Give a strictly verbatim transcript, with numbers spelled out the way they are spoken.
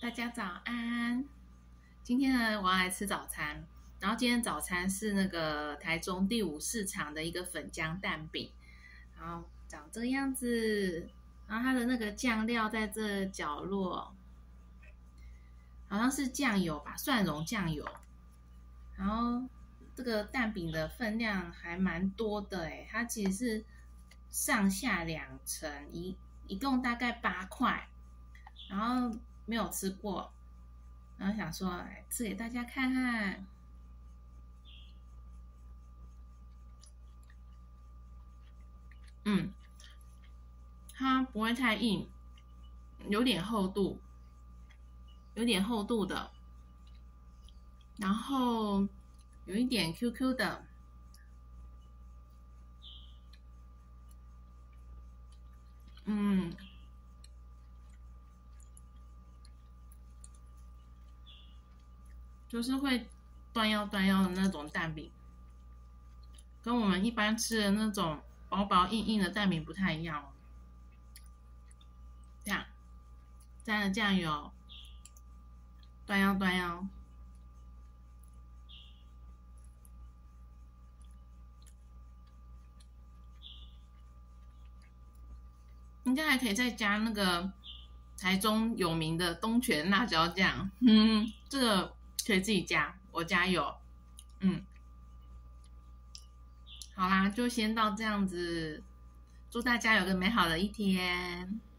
大家早安！今天呢，我要来吃早餐。然后今天早餐是那个台中第五市场的一个粉浆蛋饼，然后长这个样子。然后它的那个酱料在这角落，好像是酱油吧，蒜蓉酱油。然后这个蛋饼的分量还蛮多的诶，它其实是上下两层，一一共大概八块。然后没有吃过，然后想说来吃给大家看看。嗯，它不会太硬，有点厚度，有点厚度的，然后有一点 Q Q 的。嗯，就是会断腰断腰的那种蛋饼，跟我们一般吃的那种薄薄硬硬的蛋饼不太一样。这样沾了酱油，断腰断腰。应该还可以再加那个台中有名的东泉辣椒酱，嗯，这个可以自己加，我加有。嗯，好啦，就先到这样子，祝大家有个美好的一天。